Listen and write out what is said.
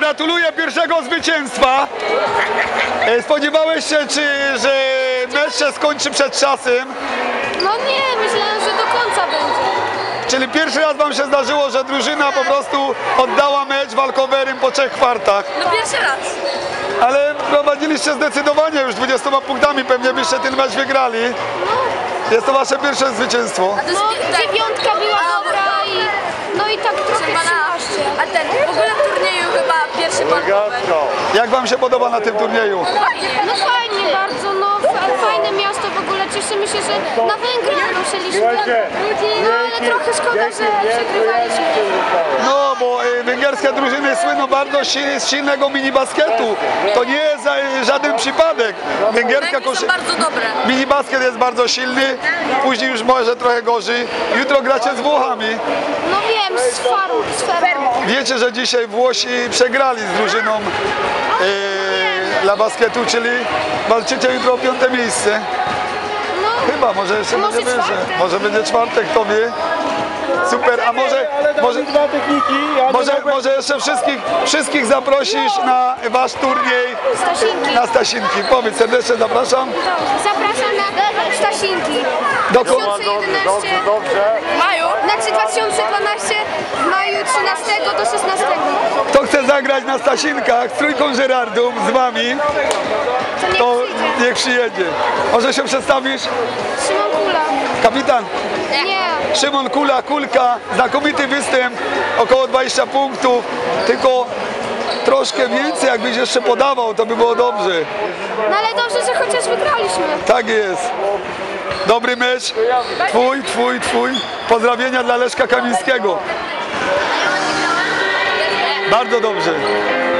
gratuluję pierwszego zwycięstwa. Spodziewałeś się, że mecz się skończy przed czasem? No nie, myślałem, że do końca będzie. Czyli pierwszy raz wam się zdarzyło, że drużyna po prostu oddała mecz walkowerem po 3 kwartach. No pierwszy raz. Ale prowadziliście zdecydowanie już 20 punktami, pewnie byście ten mecz wygrali. Jest to wasze pierwsze zwycięstwo. No, dziewiątka była dobra i no i tak trochę 13. A ten w ogóle w turnieju chyba pierwszy walkover. Jak wam się podoba na tym turnieju? No fajnie bardzo, no fajne miasto w ogóle, cieszymy się, że na Węgry ruszyliśmy. No ale trochę szkoda, że przegrywaliśmy. No, bo węgierskie drużyny słyną bardzo z silnego minibasketu. To nie jest żaden przypadek. Węgierska są bardzo dobre. minibasket jest bardzo silny, później już może trochę gorzej. Jutro gracie z Włochami. No wiem, z Fermo. Wiecie, że dzisiaj Włosi przegrali z drużyną dla basketu, czyli walczycie jutro o 5. miejsce. No, Chyba, może jeszcze Może będzie wyżej. czwartek. Może będzie czwartek, kto wie. Super, a może jeszcze wszystkich zaprosisz na wasz turniej Stasinki. na Stasinki. Powiedz, serdecznie zapraszam. Zapraszam na Stasinki. Dokąd? 2011 w maju. Znaczy 2012 w maju 13 do 16. Kto chce zagrać na Stasinkach z trójką Żerardum z wami, to niech przyjedzie. Może się przedstawisz? Szymon Kula. Kapitan? Nie. Szymon Kula, Kulka, znakomity występ, około 20 punktów, tylko troszkę więcej, jakbyś jeszcze podawał, to by było dobrze. No ale dobrze, że chociaż wygraliśmy. Tak jest. Dobry mecz. Twój. Pozdrowienia dla Leszka Kamińskiego. Bardzo dobrze.